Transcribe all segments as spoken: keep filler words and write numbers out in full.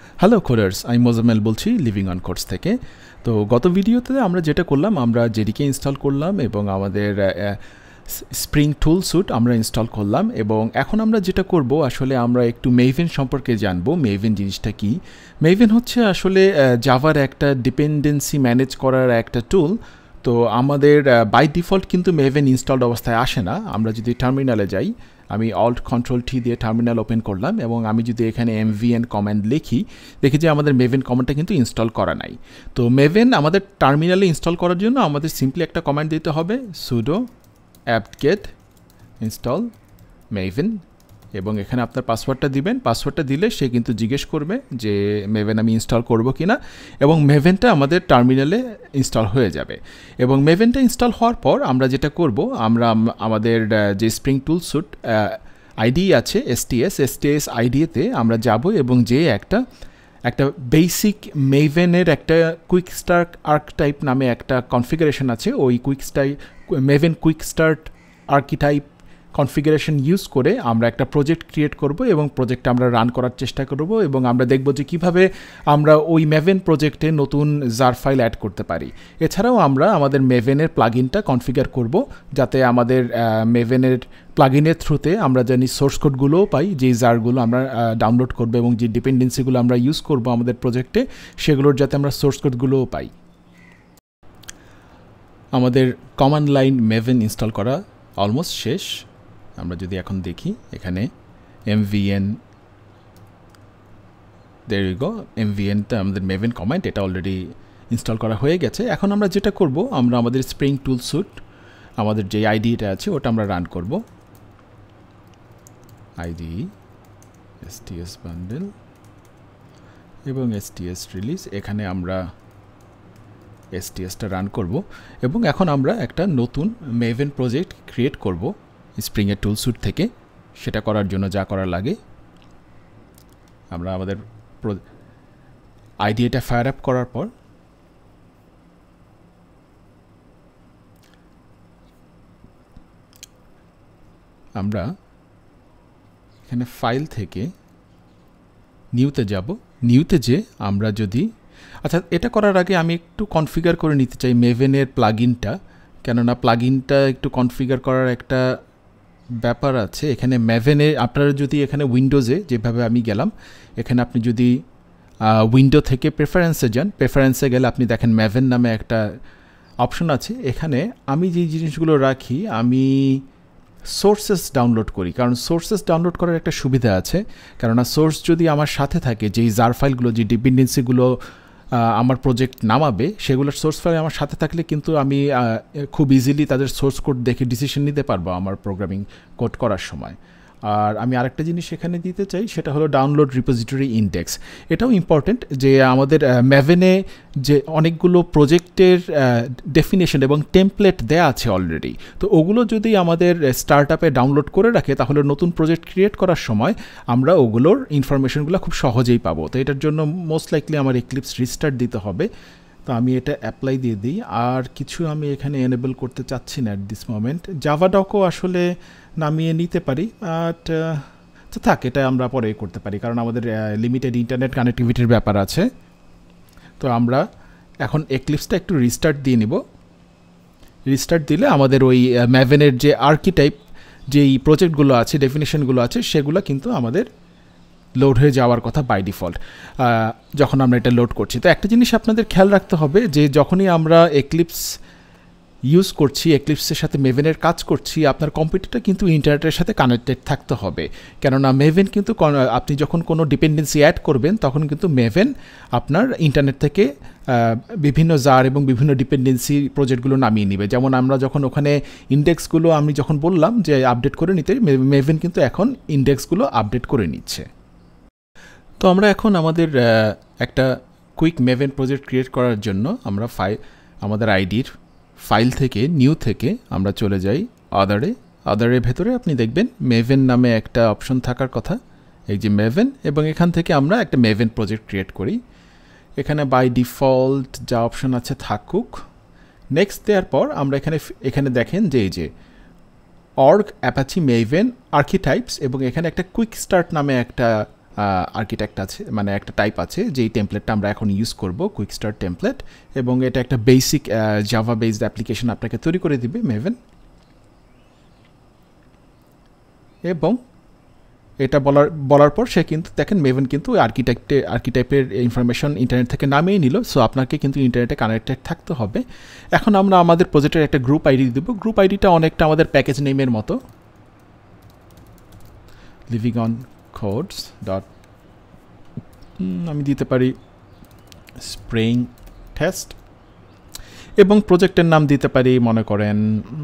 Hello coders, আমি মোজাম্মেল বলছি living on course থেকে। তো গত ভিডিওতে আমরা যেটা করলাম, আমরা জেডিকে ইনস্টল করলাম এবং আমাদের স্প্রিং টুল স্যুট আমরা ইনস্টল করলাম। এবং এখন আমরা যেটা করব, আসলে আমরা একটু মেভেন সম্পর্কে জানবো। মেভেন জিনিসটা কি? মেভেন হচ্ছে আসলে জাভার একটা ডিপেন্ডেন্সি ম্যানেজ করার একটা টুল। তো আমাদের বাই ডিফল্ট কিন্তু মেভেন ইনস্টলড অবস্থায় আসে না। আমরা যদি টার্মিনালে যাই, আমি অল্ট কন্ট্রোল টি দিয়ে টার্মিনাল ওপেন করলাম এবং আমি যদি এখানে এমভিএন কমান্ড লিখি, দেখি যে আমাদের মেভেন কমান্ডটা কিন্তু ইনস্টল করা নাই। তো মেভেন আমাদের টার্মিনালে ইনস্টল করার জন্য আমাদের সিম্পলি একটা কমান্ড দিতে হবে, সুডো apt-get install maven, এবং এখানে আপনার পাসওয়ার্ডটা দিবেন। পাসওয়ার্ডটা দিলে সে কিন্তু জিজ্ঞেস করবে যে মেভেন আমি ইনস্টল করব কিনা, এবং মেভেনটা আমাদের টার্মিনালে ইনস্টল হয়ে যাবে। এবং মেভেনটা ইনস্টল হওয়ার পর আমরা যেটা করব, আমরা আমাদের যে স্প্রিং টুল স্যুট আইডি আছে এসটিএস এসটিএস আইডিতে আমরা যাব এবং যে একটা একটা বেসিক মেভেনের একটা কুইক স্টার্ট আর্কটাইপ নামে একটা কনফিগারেশন আছে, ওই quick sty Maven quick start archetype configuration use করে আমরা একটা প্রজেক্ট ক্রিয়েট করব এবং প্রজেক্টটা আমরা রান করার চেষ্টা করব, এবং আমরা দেখব যে কিভাবে আমরা ওই মেভেন প্রজেক্টে নতুন জার ফাইল অ্যাড করতে পারি। এছাড়াও আমরা আমাদের মেভেনের প্লাগইনটা কনফিগার করব, যাতে আমাদের মেভেনের প্লাগইনের থ্রুতে আমরা জানি সোর্স কোডগুলোও পাই, যেই জারগুলো আমরা ডাউনলোড করব এবং যে ডিপেন্ডেন্সিগুলো আমরা ইউজ করব আমাদের প্রজেক্টে, সেগুলোর যাতে আমরা সোর্স কোডগুলোও পাই। আমাদের কমান্ড লাইন মেভেন ইনস্টল করা অলমোস্ট শেষ। আমরা যদি এখন দেখি এখানে এমভিএন, দেয়ার ইউ গো, এমভিএনটা আমাদের মেভেন কমান্ড, এটা অলরেডি ইনস্টল করা হয়ে গেছে। এখন আমরা যেটা করব, আমরা আমাদের স্প্রিং টুল স্যুট আমাদের যে আইডিটা আছে ওটা আমরা রান করব। আইডি এসটিএস বান্ডেল এবং এসটিএস রিলিজ, এখানে আমরা এসটিএসটা রান করব। এবং এখন আমরা একটা নতুন মেভেন প্রজেক্ট ক্রিয়েট করব স্প্রিংয়ের টুল স্যুট থেকে। সেটা করার জন্য যা করা লাগে, আমরা আমাদের আইডিটা ফায়ার আপ করার পর আমরা এখানে ফাইল থেকে নিউতে যাব। নিউতে যে আমরা যদি, আচ্ছা এটা করার আগে আমি একটু কনফিগার করে নিতে চাই মেভেনের প্লাগইনটা, কেননা প্লাগইনটা একটু কনফিগার করার একটা ব্যাপার আছে। এখানে মেভেনে আপনারা যদি এখানে উইন্ডোজে, যেভাবে আমি গেলাম, এখানে আপনি যদি উইন্ডো থেকে প্রেফারেন্সে যান, প্রেফারেন্সে গেলে আপনি দেখেন মেভেন নামে একটা অপশন আছে। এখানে আমি যে জিনিসগুলো রাখি, আমি সোর্সেস ডাউনলোড করি, কারণ সোর্সেস ডাউনলোড করার একটা সুবিধা আছে। কেননা সোর্স যদি আমার সাথে থাকে, যেই জার ফাইলগুলো, যে ডিপেন্ডেন্সিগুলো আমার প্রজেক্ট নামাবে, সেগুলোর সোর্স ফাইল আমার সাথে থাকলে কিন্তু আমি খুব ইজিলি তাদের সোর্স কোড দেখে ডিসিশন নিতে পারবো আমার প্রোগ্রামিং কোড করার সময়। আর আমি আরেকটা জিনিস এখানে দিতে চাই, সেটা হলো ডাউনলোড রিপোজিটরি ইন্ডেক্স। এটাও ইম্পর্টেন্ট, যে আমাদের মেভেনে যে অনেকগুলো প্রজেক্টের ডেফিনেশন এবং টেমপ্লেট দেয়া আছে অলরেডি, তো ওগুলো যদি আমাদের স্টার্ট আপে ডাউনলোড করে রাখে, তাহলে নতুন প্রজেক্ট ক্রিয়েট করার সময় আমরা ওগুলোর ইনফরমেশনগুলো খুব সহজেই পাবো। তো এটার জন্য মোস্ট লাইকলি আমার এক্লিপস রিস্টার্ট দিতে হবে। তো আমি এটা অ্যাপ্লাই দিয়ে দিই। আর কিছু আমি এখানে এনেবল করতে চাচ্ছি না অ্যাট দিস মোমেন্ট। জাভা ডকও আসলে নামিয়ে নিতে পারি, বাট তো থাক, এটা আমরা পরে করতে পারি, কারণ আমাদের লিমিটেড ইন্টারনেট কানেক্টিভিটির ব্যাপার আছে। তো আমরা এখন এক্লিপসটা একটু রিস্টার্ট দিয়ে নিব। রিস্টার্ট দিলে আমাদের ওই মেভেনের যে আর্কিটাইপ, যেই প্রজেক্টগুলো আছে, ডেফিনেশনগুলো আছে, সেগুলো কিন্তু আমাদের লোড হয়ে যাওয়ার কথা বাই ডিফল্ট যখন আমরা এটা লোড করছি। তো একটা জিনিস আপনাদের খেয়াল রাখতে হবে, যে যখনই আমরা এক্লিপস ইউজ করছি, এক্লিপসের সাথে মেভেনের কাজ করছি, আপনার কম্পিউটারটা কিন্তু ইন্টারনেটের সাথে কানেক্টেড থাকতে হবে। কেননা মেভেন কিন্তু আপনি যখন কোনো ডিপেন্ডেন্সি অ্যাড করবেন, তখন কিন্তু মেভেন আপনার ইন্টারনেট থেকে বিভিন্ন জার এবং বিভিন্ন ডিপেন্ডেন্সি প্রজেক্টগুলো নামিয়ে নেবে। যেমন আমরা যখন ওখানে ইন্ডেক্সগুলো আমি যখন বললাম যে আপডেট করে নিতে, মেভেন কিন্তু এখন ইন্ডেক্সগুলো আপডেট করে নিচ্ছে। তো আমরা এখন আমাদের একটা কুইক মেভেন প্রজেক্ট ক্রিয়েট করার জন্য আমরা ফাইল, আমাদের আইডির ফাইল থেকে, নিউ থেকে আমরা চলে যাই আদারে। আদারের ভেতরে আপনি দেখবেন মেভেন নামে একটা অপশন থাকার কথা, এই যে মেভেন, এবং এখান থেকে আমরা একটা মেভেন প্রজেক্ট ক্রিয়েট করি। এখানে বাই ডিফল্ট যা অপশন আছে থাকুক। নেক্সট দেওয়ার পর আমরা এখানে এখানে দেখেন যে এই যে অর্গ অ্যাপাচি মেভেন আর্কিটাইপস, এবং এখানে একটা কুইক স্টার্ট নামে একটা আর্কিটেক্ট আছে, মানে একটা টাইপ আছে যেই টেমপ্লেটটা আমরা এখন ইউজ করব, কুইক স্টার্ট টেমপ্লেট, এবং এটা একটা বেসিক জাভা বেসড অ্যাপ্লিকেশন আপনাকে তৈরি করে দিবে মেভেন। এবং এটা বলার বলার পর সে কিন্তু দেখেন মেভেন কিন্তু আর্কিটেক্টে আর্কিটাইপের ইনফরমেশন ইন্টারনেট থেকে নামিয়ে নিল। সো আপনাকে কিন্তু ইন্টারনেটে কানেক্টেড থাকতে হবে। এখন আমরা আমাদের প্রজেক্টের একটা গ্রুপ আইডি দেবো। গ্রুপ আইডিটা অনেকটা আমাদের প্যাকেজ নেমের মতো, লিভিং অন কোডস ডট, আমি দিতে পারি স্প্রিং টেস্ট, এবং প্রজেক্টের নাম দিতে পারি মনে করেন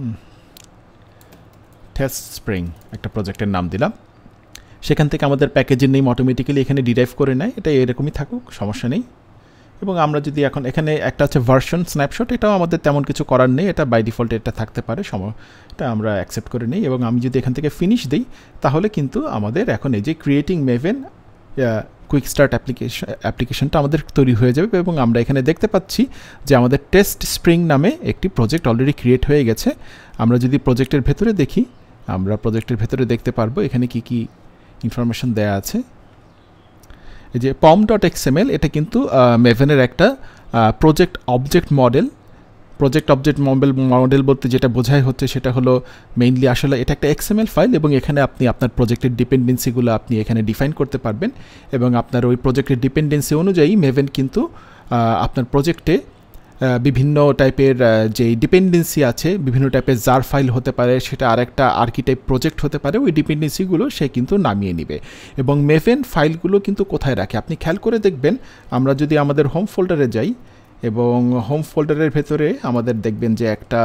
টেস্ট স্প্রিং, একটা প্রজেক্টের নাম দিলাম। সেখান থেকে আমাদের প্যাকেজের নেম অটোমেটিক্যালি এখানে ডিরাইভ করে নেয়, এটা এরকমই থাকুক, সমস্যা নেই। এবং আমরা যদি এখন এখানে একটা আছে ভার্সন স্ন্যাপশট, এটাও আমাদের তেমন কিছু করার নেই, এটা বাই ডিফল্ট এটা থাকতে পারে, এটা আমরা অ্যাকসেপ্ট করে নিই। এবং আমি যদি এখান থেকে ফিনিশ দিই তাহলে কিন্তু আমাদের এখন এই যে creating Maven quick start application অ্যাপ্লিকেশনটা আমাদের তৈরি হয়ে যাবে। এবং আমরা এখানে দেখতে পাচ্ছি যে আমাদের টেস্ট স্প্রিং নামে একটি প্রজেক্ট অলরেডি ক্রিয়েট হয়ে গেছে। আমরা যদি প্রজেক্টের ভেতরে দেখি, আমরা প্রজেক্টের ভেতরে দেখতে পারবো এখানে কি কি ইনফরমেশন দেয়া আছে। এই যে পম ডট এক্সএমএল, এটা কিন্তু মেভেনের একটা project object model. Project object model model বলতে যেটা বোঝায় হচ্ছে সেটা হলো মেইনলি আসলে এটা একটা এক্সএমএল ফাইল, এবং এখানে আপনি আপনার প্রজেক্টের ডিপেন্ডেন্সিগুলো আপনি এখানে ডিফাইন করতে পারবেন। এবং আপনার ওই প্রজেক্টের ডিপেন্ডেন্সি অনুযায়ী মেভেন কিন্তু আপনার প্রজেক্টে বিভিন্ন টাইপের যে ডিপেন্ডেন্সি আছে, বিভিন্ন টাইপের জার ফাইল হতে পারে, সেটা আরেকটা আর্কিটাইপ প্রজেক্ট হতে পারে, ওই ডিপেন্ডেন্সিগুলো সে কিন্তু নামিয়ে নেবে। এবং মেভেন ফাইলগুলো কিন্তু কোথায় রাখে আপনি খেয়াল করে দেখবেন। আমরা যদি আমাদের হোম ফোল্ডারে যাই, এবং হোম ফোল্ডারের ভেতরে আমাদের দেখবেন যে একটা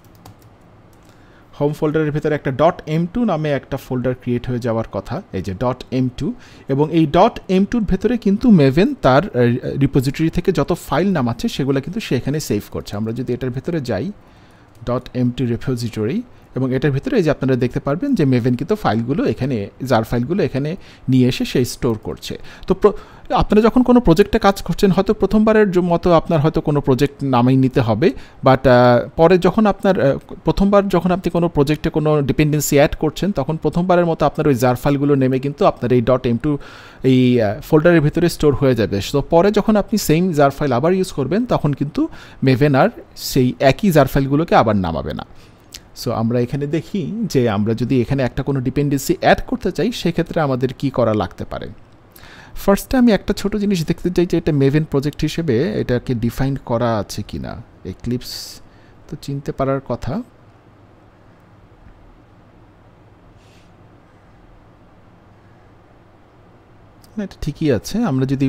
হোম ফোল্ডারের ভেতরে একটা ডট এম টু নামে একটা ফোল্ডার ক্রিয়েট হয়ে যাওয়ার কথা, এই যে ডট এম টু। এবং এই ডট এম টুর ভেতরে কিন্তু মেভেন তার রিপোজিটরি থেকে যত ফাইল নামাচ্ছে সেগুলো কিন্তু সে এখানে সেভ করছে। আমরা যদি এটার ভেতরে যাই, ডট এম টু রিপোজিটরি, এবং এটার ভিতরে এই যে আপনারা দেখতে পারবেন যে মেভেন কিন্তু ফাইলগুলো এখানে, জার ফাইলগুলো এখানে নিয়ে এসে সেই স্টোর করছে। তো আপনারা যখন কোনো প্রজেক্টে কাজ করছেন, হয়তো প্রথমবারের মতো আপনার হয়তো কোনো প্রজেক্ট নামিয়ে নিতে হবে, বাট পরে যখন আপনার প্রথমবার যখন আপনি কোনো প্রজেক্টে কোনো ডিপেন্ডেন্সি অ্যাড করছেন, তখন প্রথমবারের মতো আপনার ওই জার ফাইলগুলো নেমে কিন্তু আপনার এই ডট এম টু এই ফোল্ডারের ভিতরে স্টোর হয়ে যাবে। তো পরে যখন আপনি সেম জার ফাইল আবার ইউজ করবেন, তখন কিন্তু মেভেন আর সেই একই জার ফাইলগুলোকে আবার নামাবে না। সো আমরা এখানে দেখি যে আমরা যদি এখানে একটা কোনো ডিপেন্ডেন্সি অ্যাড করতে চাই, সেক্ষেত্রে আমাদের কি করা লাগতে পারে। ফার্স্টে আমি একটা ছোট জিনিস দেখতে চাই যে এটা মেভেন প্রজেক্ট হিসেবে এটাকে ডিফাইন করা আছে কি না। এক্লিপস তো চিনতে পারার কথা, না এটা ঠিকই আছে। আমরা যদি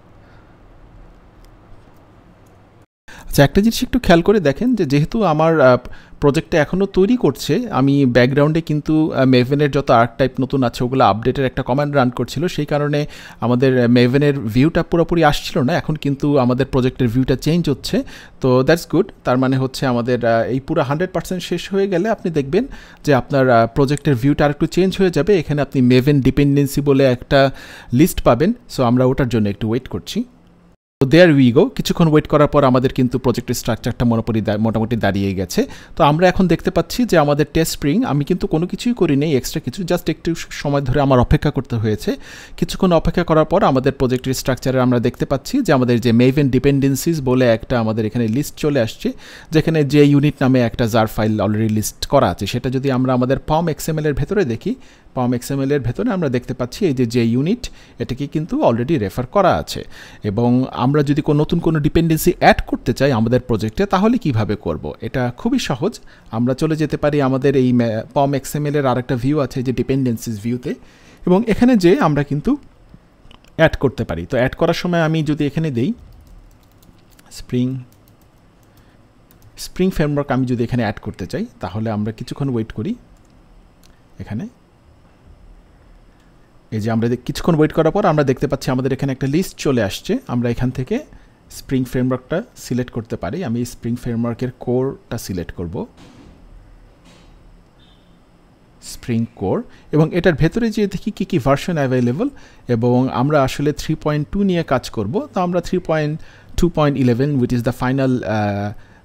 আচ্ছা একটা জিনিস একটু খেয়াল করে দেখেন যে যেহেতু আমার প্রজেক্টটা এখনও তৈরি করছে, আমি ব্যাকগ্রাউন্ডে কিন্তু মেভেনের যত আর্ক টাইপ নতুন আছে ওগুলো আপডেটের একটা কমান্ড রান করছিল, সেই কারণে আমাদের মেভেনের ভিউটা পুরোপুরি আসছিল না। এখন কিন্তু আমাদের প্রজেক্টের ভিউটা চেঞ্জ হচ্ছে, তো দ্যাটস গুড। তার মানে হচ্ছে আমাদের এই পুরো হান্ড্রেড পার্সেন্ট শেষ হয়ে গেলে আপনি দেখবেন যে আপনার প্রজেক্টের ভিউটা আর একটু চেঞ্জ হয়ে যাবে। এখানে আপনি মেভেন ডিপেন্ডেন্সি বলে একটা লিস্ট পাবেন। সো আমরা ওটার জন্য একটু ওয়েট করছি। তো দেয়ার উই গো, কিছুক্ষণ ওয়েট করার পর আমাদের কিন্তু প্রজেক্টের স্ট্রাকচারটা মোটামুটি মোটামুটি দাঁড়িয়ে গেছে। তো আমরা এখন দেখতে পাচ্ছি যে আমাদের টেস্ট স্প্রিং, আমি কিন্তু কোনো কিছুই করি নেই এক্সট্রা কিছু, জাস্ট একটু সময় ধরে আমার অপেক্ষা করতে হয়েছে। কিছুক্ষণ অপেক্ষা করার পর আমাদের প্রজেক্টের স্ট্রাকচারে আমরা দেখতে পাচ্ছি যে আমাদের যে মেভেন ডিপেন্ডেন্সিস বলে একটা আমাদের এখানে লিস্ট চলে আসছে, যেখানে যে ইউনিট নামে একটা জার ফাইল অলরেডি লিস্ট করা আছে। সেটা যদি আমরা আমাদের পম এক্সএমএল এর ভেতরে দেখি, পম এক্সএমএল এর ভেতরে আমরা দেখতে পাচ্ছি এই যে যে ইউনিট, এটাকে কিন্তু অলরেডি রেফার করা আছে। এবং আমরা যদি কোনো নতুন কোনো ডিপেন্ডেন্সি অ্যাড করতে চাই আমাদের প্রজেক্টে, তাহলে কিভাবে করব? এটা খুবই সহজ। আমরা চলে যেতে পারি আমাদের এই পম এক্সএমএল এর আরেকটা ভিউ আছে যে ডিপেন্ডেন্সিস ভিউতে, এবং এখানে যে আমরা কিন্তু অ্যাড করতে পারি। তো অ্যাড করার সময় আমি যদি এখানে দেই স্প্রিং স্প্রিং ফ্রেমওয়ার্ক, আমি যদি এখানে অ্যাড করতে চাই, তাহলে আমরা কিছুক্ষণ ওয়েট করি। এখানে এই যে আমরা কিছুক্ষণ ওয়েট করার পর আমরা দেখতে পাচ্ছি আমাদের এখানে একটা লিস্ট চলে আসছে। আমরা এখান থেকে স্প্রিং ফ্রেমওয়ার্কটা সিলেক্ট করতে পারি। আমি স্প্রিং ফ্রেমওয়ার্কের কোরটা সিলেক্ট করব, স্প্রিং কোর, এবং এটার ভেতরে যে দেখি কী কী ভার্সন অ্যাভেলেবল, এবং আমরা আসলে থ্রি পয়েন্ট টু নিয়ে কাজ করব। তো আমরা three point two point eleven which is the final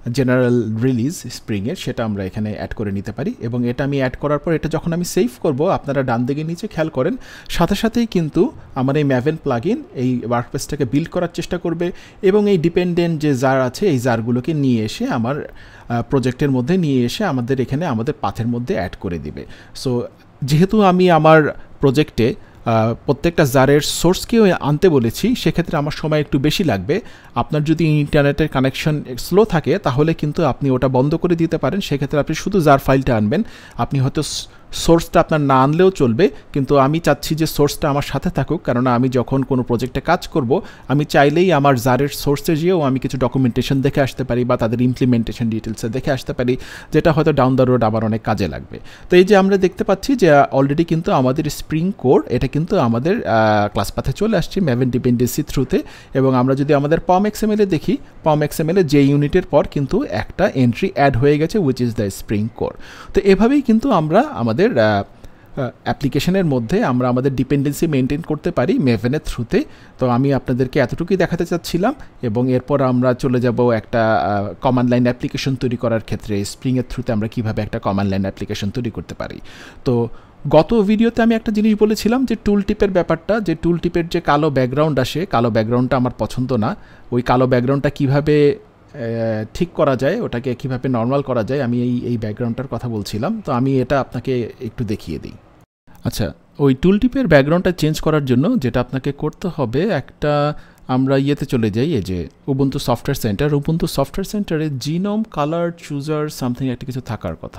general release স্প্রিংয়ের সেটা আমরা এখানে অ্যাড করে নিতে পারি এবং এটা আমি অ্যাড করার পর এটা যখন আমি সেভ করব আপনারা ডান দিকে নিচে খেয়াল করেন সাথে সাথেই কিন্তু আমার এই ম্যাভেন প্লাগইন এই ওয়ার্কস্পেসটাকে বিল্ড করার চেষ্টা করবে এবং এই ডিপেন্ডেন্ট যে জার আছে এই জারগুলোকে নিয়ে এসে আমার প্রজেক্টের মধ্যে নিয়ে এসে আমাদের এখানে আমাদের পাথের মধ্যে অ্যাড করে দিবে। সো যেহেতু আমি আমার প্রজেক্টে প্রত্যেকটা জারের সোর্সকেও আনতে বলেছি সেক্ষেত্রে আমার সময় একটু বেশি লাগবে। আপনার যদি ইন্টারনেটের কানেকশন স্লো থাকে তাহলে কিন্তু আপনি ওটা বন্ধ করে দিতে পারেন, সেক্ষেত্রে আপনি শুধু জার ফাইলটা আনবেন, আপনি হয়তো সোর্সটা আপনার না আনলেও চলবে, কিন্তু আমি চাচ্ছি যে সোর্সটা আমার সাথে থাকুক, কারণ আমি যখন কোনো প্রজেক্টে কাজ করব আমি চাইলেই আমার জারের সোর্সে গিয়েও আমি কিছু ডকুমেন্টেশন দেখে আসতে পারি বা তাদের ইমপ্লিমেন্টেশন ডিটেলসে দেখে আসতে পারি, যেটা হয়তো ডাউন দ্য রোড আবার অনেক কাজে লাগবে। তো এই যে আমরা দেখতে পাচ্ছি যে অলরেডি কিন্তু আমাদের স্প্রিং কোর এটা কিন্তু আমাদের ক্লাস পাথে চলে আসছে ম্যাভেন ডিপেন্ডেন্সি থ্রুতে, এবং আমরা যদি আমাদের পম এক্সএমএলে দেখি পম এক্সএমএলে যে ইউনিটের পর কিন্তু একটা এন্ট্রি অ্যাড হয়ে গেছে which is the Spring core. তো এভাবেই কিন্তু আমরা আমাদের অ্যাপ্লিকেশনের মধ্যে আমরা আমাদের ডিপেন্ডেন্সি মেনটেন করতে পারি মেভেনের থ্রুতে। তো আমি আপনাদেরকে এতটুকুই দেখাতে চাচ্ছিলাম এবং এরপর আমরা চলে যাব একটা কমান্ড লাইন অ্যাপ্লিকেশন তৈরি করার ক্ষেত্রে স্প্রিংয়ের থ্রুতে আমরা কিভাবে একটা কমান্ড লাইন অ্যাপ্লিকেশন তৈরি করতে পারি। তো গত ভিডিওতে আমি একটা জিনিস বলেছিলাম যে টুল টিপের ব্যাপারটা, যে টুল টিপের যে কালো ব্যাকগ্রাউন্ড আসে, কালো ব্যাকগ্রাউন্ডটা আমার পছন্দ না, ওই কালো ব্যাকগ্রাউন্ডটা কীভাবে ঠিক করা যায়, ওটাকে কীভাবে নর্মাল করা যায়, আমি এই এই ব্যাকগ্রাউন্ডটার কথা বলছিলাম। তো আমি এটা আপনাকে একটু দেখিয়ে দিই। আচ্ছা, ওই টুল টিপের ব্যাকগ্রাউন্ডটা চেঞ্জ করার জন্য যেটা আপনাকে করতে হবে, একটা আমরা ইয়েতে চলে যাই, এই যে Ubuntu software centre, Ubuntu software সেন্টারে জিনোম কালার চুজার সামথিং একটা কিছু থাকার কথা।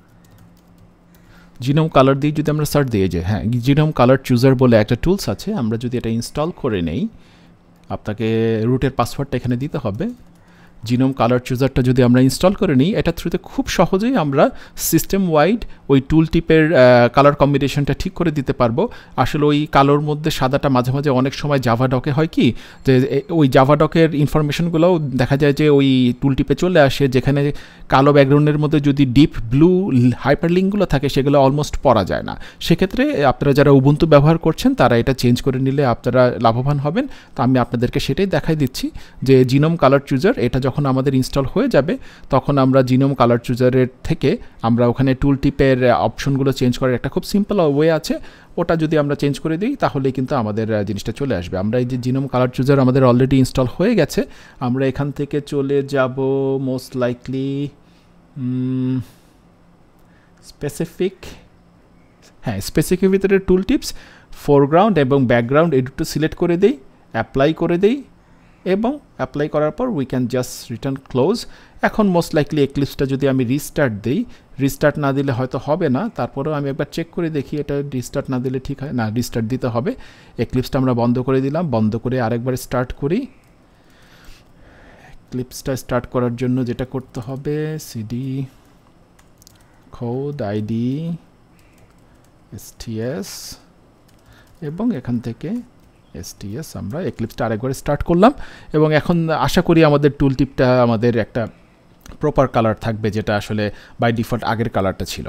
জিনোম কালার দিয়ে যদি আমরা সার্চ দিই, যে হ্যাঁ জিনোম কালার চুজার বলে একটা টুলস আছে, আমরা যদি এটা ইনস্টল করে নেই, আপনাকে রুটের পাসওয়ার্ডটা এখানে দিতে হবে। জিনোম কালার চুজারটা যদি আমরা ইনস্টল করে নিই, এটা থ্রুতে খুব সহজেই আমরা সিস্টেম ওয়াইড ওই টুল টিপের কালার কম্বিনেশনটা ঠিক করে দিতে পারবো। আসলে ওই কালোর মধ্যে সাদাটা মাঝে মাঝে অনেক সময় জাভা ডকে হয় কি, যে ওই জাভা ডকের ইনফরমেশনগুলোও দেখা যায় যে ওই টুল টিপে চলে আসে, যেখানে কালো ব্যাকগ্রাউন্ডের মধ্যে যদি ডিপ ব্লু হাইপারলিঙ্কগুলো থাকে সেগুলো অলমোস্ট পড়া যায় না। সেক্ষেত্রে আপনারা যারা উবুন্টু ব্যবহার করছেন তারা এটা চেঞ্জ করে নিলে আপনারা লাভবান হবেন। তো আমি আপনাদেরকে সেটাই দেখাই দিচ্ছি যে জিনোম কালার চুজার এটা যখন আমাদের ইনস্টল হয়ে যাবে তখন আমরা জিনোম কালার চুজারের থেকে আমরা ওখানে টুল টিপের অপশনগুলো চেঞ্জ করার একটা খুব সিম্পল ওয়ে আছে, ওটা যদি আমরা চেঞ্জ করে দিই তাহলে কিন্তু আমাদের জিনিসটা চলে আসবে। আমরা এই যে জিনোম কালার চুজার আমাদের অলরেডি ইনস্টল হয়ে গেছে, আমরা এখান থেকে চলে যাব মোস্ট লাইকলি স্পেসিফিক, হ্যাঁ স্পেসিফিক ভিতরে টুল টিপস, ফোরগ্রাউন্ড এবং ব্যাকগ্রাউন্ড এই দুটো সিলেক্ট করে দিই, অ্যাপ্লাই করে দিই এবং অ্যাপ্লাই করার পর we can just return close. এখন মোস্ট লাইকলি এক্লিপসটা যদি আমি রিস্টার্ট দিই, রিস্টার্ট না দিলে হয়তো হবে না, তারপরেও আমি একবার চেক করে দেখি, এটা রিস্টার্ট না দিলে ঠিক হয় না, রিস্টার্ট দিতে হবে। এক্লিপসটা আমরা বন্ধ করে দিলাম, বন্ধ করে আরেকবার স্টার্ট করি। এক্লিপসটা স্টার্ট করার জন্য যেটা করতে হবে, সিডি কোড আইডি এসটিএস এবং এখান থেকে এসটিএস আমরা এক্লিপসটা আরেকবার স্টার্ট করলাম এবং এখন আশা করি আমাদের টুল টিপটা আমাদের একটা প্রপার কালার থাকবে, যেটা আসলে বাই ডিফল্ট আগের কালারটা ছিল।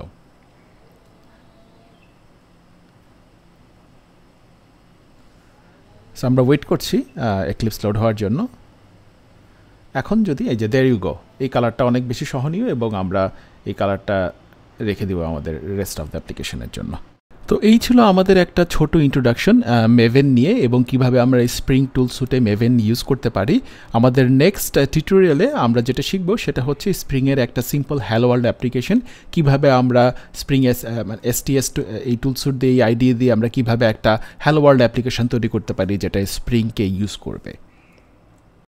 সো আমরা ওয়েট করছি এক্লিপস লোড হওয়ার জন্য। এখন যদি এই যে দেয়ার ইউ গো, এই কালারটা অনেক বেশি সহনীয় এবং আমরা এই কালারটা রেখে দেবো আমাদের রেস্ট অফ দ্য অ্যাপ্লিকেশনের জন্য। তো এই ছিল আমাদের একটা ছোট ইন্ট্রোডাকশন মেভেন নিয়ে এবং কিভাবে আমরা এই স্প্রিং টুল সুটে মেভেন ইউজ করতে পারি। আমাদের নেক্সট টিউটোরিয়ালে আমরা যেটা শিখবো সেটা হচ্ছে স্প্রিংয়ের একটা সিম্পল হ্যালো ওয়ার্ল্ড অ্যাপ্লিকেশন, কিভাবে আমরা স্প্রিং এস এসটিএস এই টুল সুট দিয়ে এই আইডি দিয়ে আমরা কিভাবে একটা হ্যালো ওয়ার্ল্ড অ্যাপ্লিকেশন তৈরি করতে পারি যেটা স্প্রিংকে ইউজ করবে।